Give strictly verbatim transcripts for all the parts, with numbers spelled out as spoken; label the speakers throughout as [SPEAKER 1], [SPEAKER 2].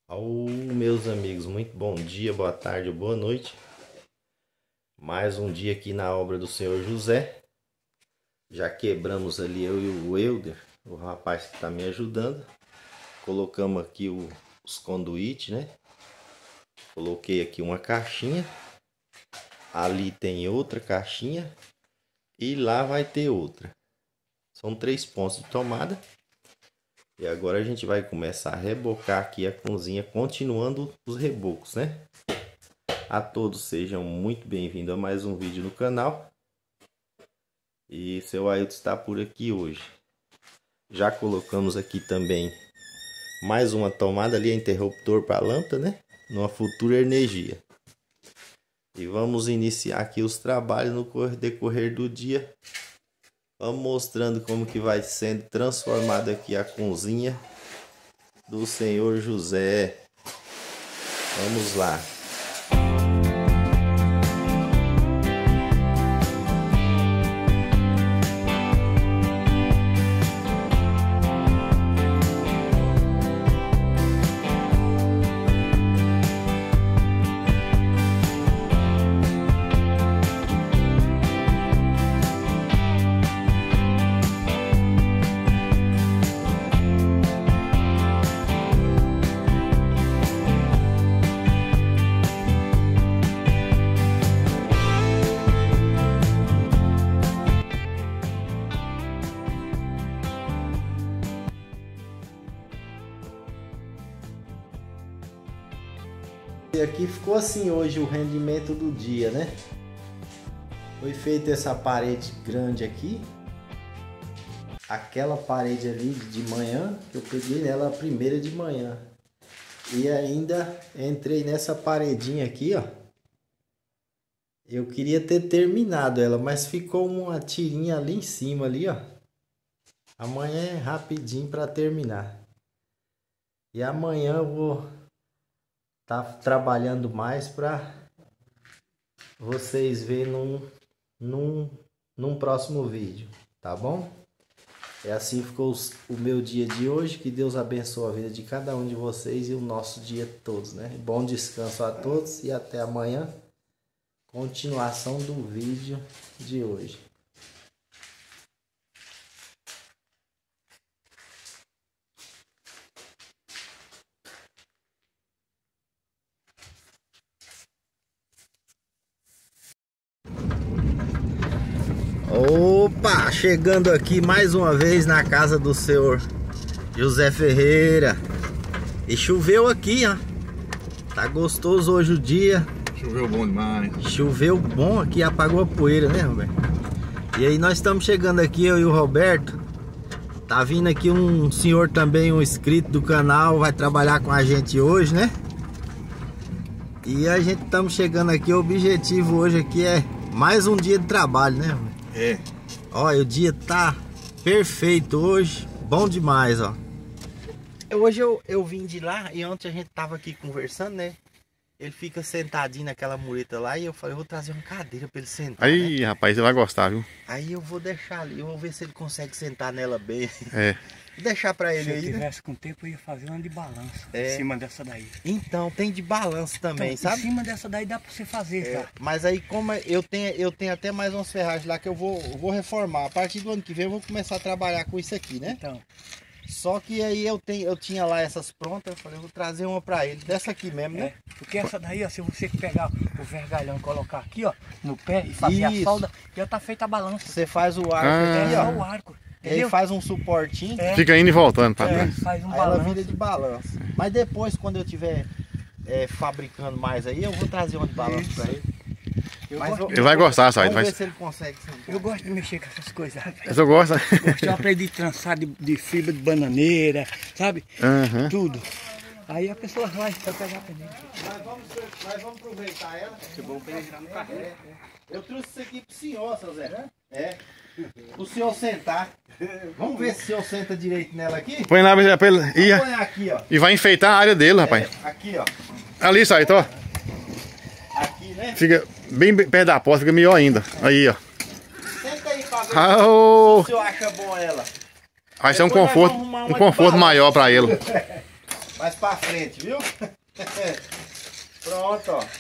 [SPEAKER 1] Ao meus amigos, muito bom dia, boa tarde, boa noite. Mais um dia aqui na obra do senhor José. Já quebramos ali eu e o Euder, o rapaz que está me ajudando. Colocamos aqui o, os conduítes, né? Coloquei aqui uma caixinha. Ali tem outra caixinha. E lá vai ter outra. São três pontos de tomada. E agora a gente vai começar a rebocar aqui a cozinha, continuando os rebocos, né? A todos sejam muito bem-vindos a mais um vídeo no canal. E seu Ailton está por aqui hoje. Já colocamos aqui também mais uma tomada ali, interruptor para a lâmpada, né? Numa futura energia. E vamos iniciar aqui os trabalhos no decorrer do dia. Vamos mostrando como que vai sendo transformada aqui a cozinha do senhor José. Vamos lá. E aqui ficou assim hoje o rendimento do dia, né? Foi feita essa parede grande aqui. Aquela parede ali de manhã, que eu peguei nela a primeira de manhã. E ainda entrei nessa paredinha aqui, ó. Eu queria ter terminado ela, mas ficou uma tirinha ali em cima ali, ó. Amanhã é rapidinho para terminar. E amanhã eu vou tá trabalhando mais para vocês verem num, num, num próximo vídeo, tá bom? É assim ficou os, o meu dia de hoje. Que Deus abençoe a vida de cada um de vocês e o nosso dia todos, né? Bom descanso a todos e até amanhã. Continuação do vídeo de hoje. Opa, chegando aqui mais uma vez na casa do senhor José Ferreira. E choveu aqui, ó. Tá gostoso hoje o dia.
[SPEAKER 2] Choveu bom demais.
[SPEAKER 1] Choveu bom aqui, apagou a poeira, né, Roberto? E aí nós estamos chegando aqui, eu e o Roberto. Tá vindo aqui um senhor também, um inscrito do canal, vai trabalhar com a gente hoje, né? E a gente estamos chegando aqui, o objetivo hoje aqui é mais um dia de trabalho, né, Roberto?
[SPEAKER 2] É.
[SPEAKER 1] Olha, o dia tá perfeito hoje, bom demais, ó. Hoje eu, eu vim de lá e ontem a gente tava aqui conversando, né? Ele fica sentadinho naquela mureta lá e eu falei, eu vou trazer uma cadeira pra ele sentar.
[SPEAKER 2] Aí, né? Rapaz, ele vai gostar, viu?
[SPEAKER 1] Aí eu vou deixar ali, eu vou ver se ele consegue sentar nela bem.
[SPEAKER 2] É.
[SPEAKER 1] Deixar pra ele
[SPEAKER 3] aí,
[SPEAKER 1] aí,
[SPEAKER 3] se eu tivesse,
[SPEAKER 1] né?
[SPEAKER 3] Com tempo eu ia fazer uma de balanço
[SPEAKER 1] É.
[SPEAKER 3] em cima dessa daí.
[SPEAKER 1] Então, tem de balanço também,
[SPEAKER 3] Então,
[SPEAKER 1] sabe?
[SPEAKER 3] em cima dessa daí dá pra você fazer,
[SPEAKER 1] É,
[SPEAKER 3] cara.
[SPEAKER 1] mas aí como eu tenho, eu tenho até mais umas ferragens lá que eu vou, eu vou reformar. A partir do ano que vem eu vou começar a trabalhar com isso aqui, né?
[SPEAKER 3] Então,
[SPEAKER 1] Só que aí eu, tenho, eu tinha lá essas prontas, eu falei, eu vou trazer uma pra ele, dessa aqui mesmo, né?
[SPEAKER 3] é, porque essa daí, ó, se você pegar o vergalhão e colocar aqui, ó, no pé e fazer
[SPEAKER 1] Isso.
[SPEAKER 3] a solda, já tá feita a balança.
[SPEAKER 1] Você faz o arco
[SPEAKER 2] Ah.
[SPEAKER 1] aqui,
[SPEAKER 3] É só
[SPEAKER 1] ó.
[SPEAKER 3] o arco,
[SPEAKER 1] E aí
[SPEAKER 3] entendeu?
[SPEAKER 1] faz um suportinho,
[SPEAKER 3] É.
[SPEAKER 2] Fica indo e voltando pra
[SPEAKER 3] É,
[SPEAKER 2] trás.
[SPEAKER 3] faz um
[SPEAKER 1] aí ela
[SPEAKER 3] balanço.
[SPEAKER 1] vira de balanço. Mas depois, quando eu tiver é, fabricando mais aí, eu vou trazer uma de balanço
[SPEAKER 3] Isso.
[SPEAKER 1] pra ele.
[SPEAKER 3] Eu,
[SPEAKER 1] Mas
[SPEAKER 3] gosto,
[SPEAKER 1] vamos-
[SPEAKER 2] Ele vai gostar, Said.
[SPEAKER 1] Vamos
[SPEAKER 2] Vai...
[SPEAKER 1] ver se ele consegue sentar.
[SPEAKER 3] eu gosto de mexer com essas coisas, rapaz.
[SPEAKER 2] Mas eu gosto.
[SPEAKER 3] Gosto, eu aprendi a trançar de, de fibra de bananeira, sabe?
[SPEAKER 2] Aham.
[SPEAKER 3] Tudo. Aí a pessoa vai pra pegar também.
[SPEAKER 1] Nós vamos, nós vamos aproveitar ela.
[SPEAKER 3] É bom pra ele girar no carrinho.
[SPEAKER 1] Eu trouxe isso aqui pro senhor, seu Zé. É. O senhor sentar. Vamos ver se o senhor senta direito nela aqui.
[SPEAKER 2] Põe lá pra ele. E,
[SPEAKER 1] Põe aqui, ó.
[SPEAKER 2] e vai enfeitar a área dele, rapaz.
[SPEAKER 1] É, aqui, ó.
[SPEAKER 2] Ali, Said, ó.
[SPEAKER 1] Aqui, né?
[SPEAKER 2] Fica bem perto da porta, fica melhor ainda. Aí, ó.
[SPEAKER 1] Senta aí pra ver
[SPEAKER 2] Ah,
[SPEAKER 1] se
[SPEAKER 2] ô.
[SPEAKER 1] o senhor acha bom ela.
[SPEAKER 2] Vai ser um
[SPEAKER 1] Depois nós
[SPEAKER 2] conforto,
[SPEAKER 1] vamos arrumar
[SPEAKER 2] um
[SPEAKER 1] uma de
[SPEAKER 2] conforto
[SPEAKER 1] balanço.
[SPEAKER 2] maior pra ele.
[SPEAKER 1] Mais pra frente, viu? Pronto, ó.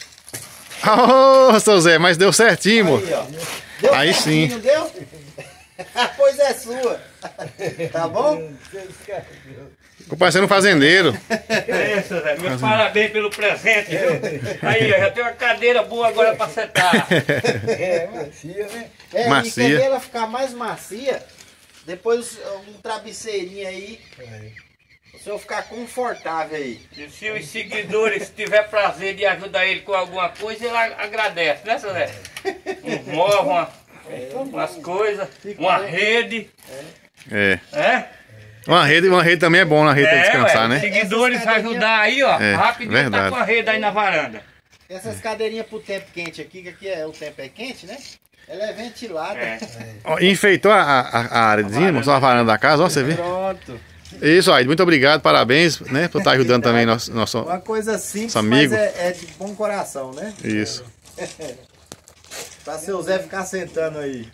[SPEAKER 2] Ô, seu Zé, mas deu certinho, amor.
[SPEAKER 1] Aí, ó. Deu
[SPEAKER 2] Aí
[SPEAKER 1] certinho,
[SPEAKER 2] sim.
[SPEAKER 1] não deu? Pois é sua. Tá bom?
[SPEAKER 2] Ficou parecendo um fazendeiro.
[SPEAKER 4] É isso, Zé. Meus parabéns pelo presente, viu? Aí, ó, já tem uma cadeira boa agora pra sentar.
[SPEAKER 3] É, macia, né?
[SPEAKER 1] É,
[SPEAKER 2] Macia.
[SPEAKER 1] e quando ela ficar mais macia, depois um travesseirinho aí, o senhor ficar confortável aí.
[SPEAKER 4] E se os seguidores tiver prazer de ajudar ele com alguma coisa, ele agradece, né, seu Zé? Um móvel, uma, umas coisas, uma rede,
[SPEAKER 2] É.
[SPEAKER 4] é?
[SPEAKER 2] Uma rede, uma rede também é bom na rede pra
[SPEAKER 4] É,
[SPEAKER 2] descansar,
[SPEAKER 4] ué,
[SPEAKER 2] né?
[SPEAKER 4] os seguidores
[SPEAKER 1] Essas
[SPEAKER 4] ajudar aí, ó,
[SPEAKER 2] É,
[SPEAKER 4] rapidinho tá
[SPEAKER 2] verdade.
[SPEAKER 4] com a rede aí na varanda.
[SPEAKER 1] Essas cadeirinhas pro tempo quente aqui, que aqui é, o tempo é quente, né? Ela é ventilada.
[SPEAKER 4] É.
[SPEAKER 2] Ó, enfeitou a, a, a área de cima, só a varanda da casa, ó, você vê?
[SPEAKER 1] Pronto.
[SPEAKER 2] Isso aí, muito obrigado, parabéns, né, por estar ajudando também nosso, nosso...
[SPEAKER 1] Uma coisa simples,
[SPEAKER 2] Nosso amigo.
[SPEAKER 1] mas é, é de bom coração, né?
[SPEAKER 2] Isso.
[SPEAKER 1] Pra seu Zé ficar sentando aí.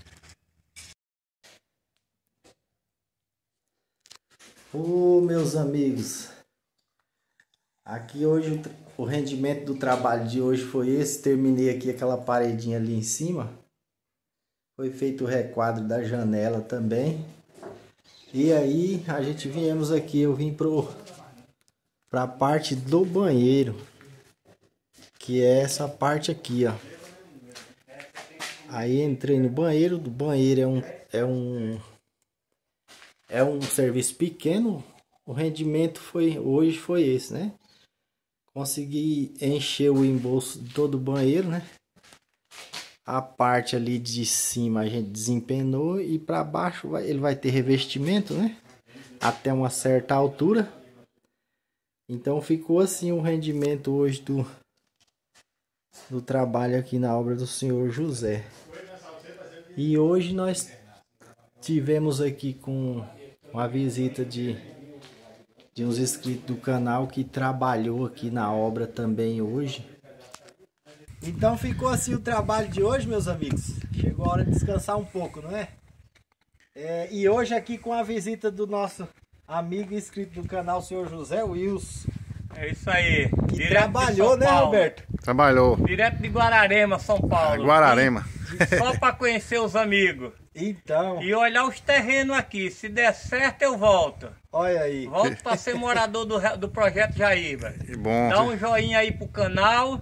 [SPEAKER 1] Ô, meus amigos, aqui hoje o, tra- o rendimento do trabalho de hoje foi esse. Terminei aqui aquela paredinha ali em cima. Foi feito o requadro da janela também. E aí a gente viemos aqui, eu vim pro pra parte do banheiro, que é essa parte aqui, ó. Aí entrei no banheiro, do banheiro é um é um é um serviço pequeno. O rendimento foi hoje foi esse, né? Consegui encher o embolso de todo o banheiro, né? A parte ali de cima a gente desempenou e para baixo vai, ele vai ter revestimento, né? Até uma certa altura. Então ficou assim o rendimento hoje do do trabalho aqui na obra do senhor José. E hoje nós tivemos aqui com uma visita de, de uns inscritos do canal que trabalhou aqui na obra também hoje. Então ficou assim o trabalho de hoje, meus amigos. Chegou a hora de descansar um pouco, não é? É, e hoje aqui com a visita do nosso amigo inscrito do canal, o senhor José Wilson.
[SPEAKER 4] É isso aí.
[SPEAKER 1] Que
[SPEAKER 4] Direto de
[SPEAKER 1] trabalhou,
[SPEAKER 4] São
[SPEAKER 1] né,
[SPEAKER 4] Paulo.
[SPEAKER 1] Roberto?
[SPEAKER 2] Trabalhou.
[SPEAKER 4] Direto de Guararema, São Paulo.
[SPEAKER 2] Guararema.
[SPEAKER 4] Só para conhecer os amigos.
[SPEAKER 1] Então,
[SPEAKER 4] E olhar os terrenos aqui. Se der certo, eu volto.
[SPEAKER 1] olha aí.
[SPEAKER 4] Volto para ser morador do, re- do Projeto Jair, velho.
[SPEAKER 2] Que bom.
[SPEAKER 4] Dá um joinha aí pro canal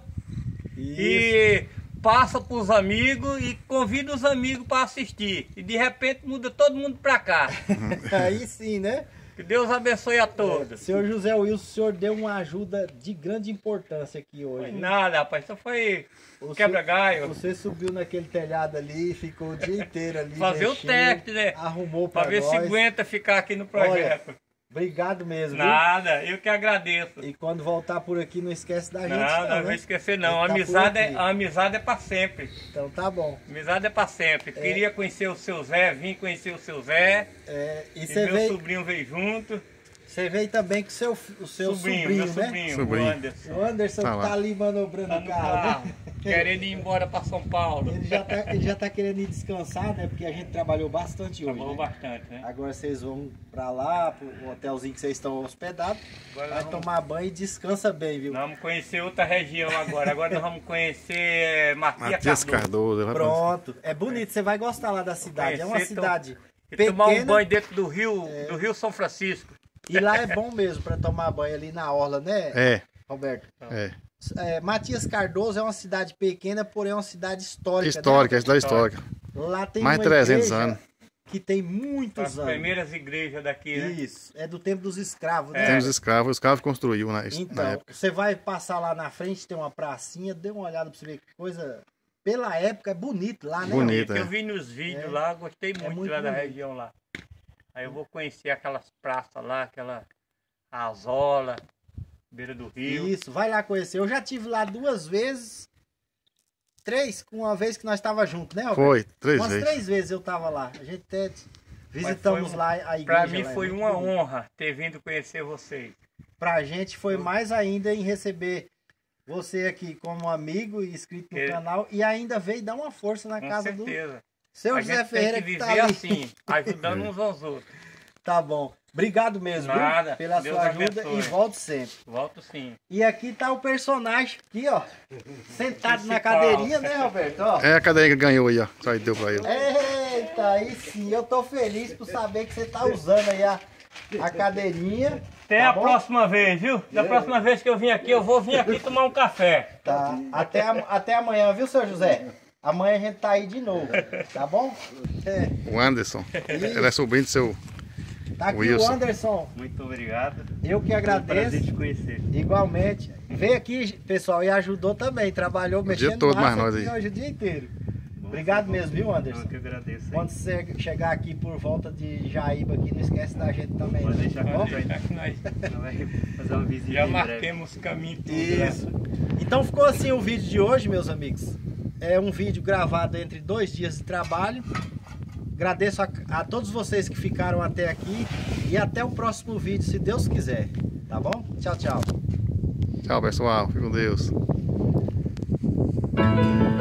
[SPEAKER 4] e passa pros amigos e convida os amigos para assistir. E de repente muda todo mundo para cá.
[SPEAKER 1] Aí sim, né?
[SPEAKER 4] Que Deus abençoe a todos.
[SPEAKER 1] Senhor José Wilson, o senhor deu uma ajuda de grande importância aqui
[SPEAKER 4] Foi
[SPEAKER 1] hoje.
[SPEAKER 4] nada, rapaz. Isso foi
[SPEAKER 1] Você-
[SPEAKER 4] quebra-galho.
[SPEAKER 1] Você subiu naquele telhado ali, ficou o dia inteiro ali.
[SPEAKER 4] Fazer o
[SPEAKER 1] mexendo,
[SPEAKER 4] teste, né?
[SPEAKER 1] Arrumou
[SPEAKER 4] Para
[SPEAKER 1] pra
[SPEAKER 4] ver se
[SPEAKER 1] nós.
[SPEAKER 4] aguenta ficar aqui no projeto.
[SPEAKER 1] Obrigado mesmo. viu?
[SPEAKER 4] Nada, eu que agradeço.
[SPEAKER 1] E quando voltar por aqui, não esquece da gente.
[SPEAKER 4] Não, não,
[SPEAKER 1] né?
[SPEAKER 4] não vou esquecer não. A
[SPEAKER 1] Ele tá por
[SPEAKER 4] amizade, é,
[SPEAKER 1] aqui.
[SPEAKER 4] a amizade é para sempre.
[SPEAKER 1] Então tá bom.
[SPEAKER 4] Amizade é para sempre. Queria conhecer o seu Zé, vim conhecer o seu Zé.
[SPEAKER 1] É, e
[SPEAKER 4] E
[SPEAKER 1] você
[SPEAKER 4] meu
[SPEAKER 1] veio,
[SPEAKER 4] sobrinho veio junto.
[SPEAKER 1] você veio também com o seu, o seu
[SPEAKER 4] sobrinho,
[SPEAKER 1] sobrinho,
[SPEAKER 4] meu
[SPEAKER 1] né?
[SPEAKER 4] sobrinho,
[SPEAKER 2] Sobrinho.
[SPEAKER 4] o Anderson.
[SPEAKER 1] O Anderson
[SPEAKER 2] Tá
[SPEAKER 1] tá,
[SPEAKER 2] lá.
[SPEAKER 1] ali manobrando
[SPEAKER 4] Tá
[SPEAKER 1] o
[SPEAKER 4] no
[SPEAKER 1] carro,
[SPEAKER 4] carro,
[SPEAKER 1] né?
[SPEAKER 4] querendo ir embora para São Paulo.
[SPEAKER 1] Ele já, tá, ele já tá querendo ir descansar, né? Porque a gente trabalhou bastante hoje.
[SPEAKER 4] Trabalhou
[SPEAKER 1] né?
[SPEAKER 4] bastante, né?
[SPEAKER 1] Agora vocês vão pra lá, pro hotelzinho que vocês estão hospedados.
[SPEAKER 4] Agora
[SPEAKER 1] Vai
[SPEAKER 4] nós vamos,
[SPEAKER 1] tomar banho e descansa bem, viu?
[SPEAKER 4] nós vamos conhecer outra região agora. Agora nós vamos conhecer eh, Matias
[SPEAKER 2] Matias
[SPEAKER 4] Cardoso.
[SPEAKER 2] Cardoso. vai pra-
[SPEAKER 1] Pronto. É bonito, você vai gostar lá da cidade. É uma
[SPEAKER 4] Conhecer,
[SPEAKER 1] cidade
[SPEAKER 4] E tomar um
[SPEAKER 1] pequena
[SPEAKER 4] banho dentro do rio, do rio São Francisco.
[SPEAKER 1] e lá é bom mesmo pra tomar banho ali na orla, né,
[SPEAKER 2] É,
[SPEAKER 1] Roberto?
[SPEAKER 2] é.
[SPEAKER 1] É, Matias Cardoso é uma cidade pequena, porém é uma cidade histórica.
[SPEAKER 2] Histórica, é cidade histórica.
[SPEAKER 1] Né? Lá tem
[SPEAKER 2] Mais
[SPEAKER 1] uma
[SPEAKER 2] de trezentos
[SPEAKER 1] igreja
[SPEAKER 2] anos.
[SPEAKER 1] que tem
[SPEAKER 4] As
[SPEAKER 1] muitos anos.
[SPEAKER 4] primeiras igrejas daqui, né?
[SPEAKER 1] Isso, é do tempo dos escravos, né?
[SPEAKER 2] Temos escravos, os escravos construiu na, na
[SPEAKER 1] Então,
[SPEAKER 2] época.
[SPEAKER 1] você vai passar lá na frente, tem uma pracinha, dê uma olhada pra você ver que coisa. Pela época é bonito lá, né?
[SPEAKER 2] Bonito.
[SPEAKER 4] Eu
[SPEAKER 2] é.
[SPEAKER 4] vi nos vídeos
[SPEAKER 1] É.
[SPEAKER 4] lá, gostei muito,
[SPEAKER 1] muito
[SPEAKER 4] lá da
[SPEAKER 1] bonito.
[SPEAKER 4] região lá. Aí eu vou conhecer aquelas praças lá, aquela Azola, beira do rio.
[SPEAKER 1] Isso, vai lá conhecer. Eu já tive lá duas vezes. Três, com uma vez que nós estava junto, né, Roberto?
[SPEAKER 2] Foi, três
[SPEAKER 1] Umas
[SPEAKER 2] vezes.
[SPEAKER 1] três vezes eu tava lá. A gente até visitamos
[SPEAKER 4] foi um-
[SPEAKER 1] lá a igreja.
[SPEAKER 4] Pra mim
[SPEAKER 1] lá, é
[SPEAKER 4] foi
[SPEAKER 1] muito
[SPEAKER 4] uma
[SPEAKER 1] bonito.
[SPEAKER 4] honra ter vindo conhecer vocês.
[SPEAKER 1] Pra gente foi mais ainda em receber você aqui como amigo e inscrito no
[SPEAKER 4] É.
[SPEAKER 1] canal e ainda veio dar uma força na
[SPEAKER 4] Com
[SPEAKER 1] casa do
[SPEAKER 4] certeza.
[SPEAKER 1] seu
[SPEAKER 4] A
[SPEAKER 1] José
[SPEAKER 4] gente
[SPEAKER 1] Ferreira
[SPEAKER 4] tem que
[SPEAKER 1] que
[SPEAKER 4] viver
[SPEAKER 1] tá ali.
[SPEAKER 4] assim, ajudando uns aos outros.
[SPEAKER 1] Tá bom.
[SPEAKER 3] Obrigado mesmo,
[SPEAKER 4] Nada.
[SPEAKER 3] viu? Pela
[SPEAKER 4] Deus
[SPEAKER 3] sua ajuda
[SPEAKER 4] abençoe.
[SPEAKER 3] e volte sempre.
[SPEAKER 4] Volto sim.
[SPEAKER 3] E aqui tá o personagem aqui, ó. Sentado na
[SPEAKER 4] Principal.
[SPEAKER 3] cadeirinha, né, Roberto? Ó.
[SPEAKER 2] É a cadeirinha que ganhou aí, ó. Só deu pra ele.
[SPEAKER 3] Eita, aí sim, eu tô feliz por saber que você tá usando aí a, a cadeirinha.
[SPEAKER 4] Até
[SPEAKER 3] tá
[SPEAKER 4] a
[SPEAKER 3] bom?
[SPEAKER 4] próxima vez, viu? Da próxima vez que eu vim aqui, eu vou vir aqui tomar um café.
[SPEAKER 3] Tá. Até, a- até amanhã, viu, seu José? Amanhã a gente tá aí de novo, tá bom? É.
[SPEAKER 2] O Anderson. Ele é sobrinho do seu.
[SPEAKER 3] Tá aqui
[SPEAKER 2] Wilson.
[SPEAKER 3] o Anderson.
[SPEAKER 4] Muito obrigado.
[SPEAKER 3] Eu que
[SPEAKER 4] Prazer
[SPEAKER 3] agradeço.
[SPEAKER 4] te conhecer.
[SPEAKER 3] Igualmente. Veio aqui, pessoal, e ajudou também. Trabalhou, mexendo
[SPEAKER 2] dia todo,
[SPEAKER 3] massa
[SPEAKER 2] mais nós
[SPEAKER 3] aqui
[SPEAKER 2] aí.
[SPEAKER 3] hoje o dia inteiro. Obrigado mesmo, viu, Anderson?
[SPEAKER 4] Eu que agradeço.
[SPEAKER 3] Quando você chegar aqui por volta de Jaíba aqui, não esquece da gente também.
[SPEAKER 4] Pode
[SPEAKER 3] né?
[SPEAKER 4] deixar
[SPEAKER 3] Tá bom?
[SPEAKER 4] que nós vai fazer uma visita. Já marquemos o caminho tudo.
[SPEAKER 3] Isso. Então ficou assim o vídeo de hoje, meus amigos. É um vídeo gravado entre dois dias de trabalho. Agradeço a, a todos vocês que ficaram até aqui. E até o próximo vídeo, se Deus quiser. Tá bom? Tchau, tchau.
[SPEAKER 2] Tchau, pessoal. Fique com Deus.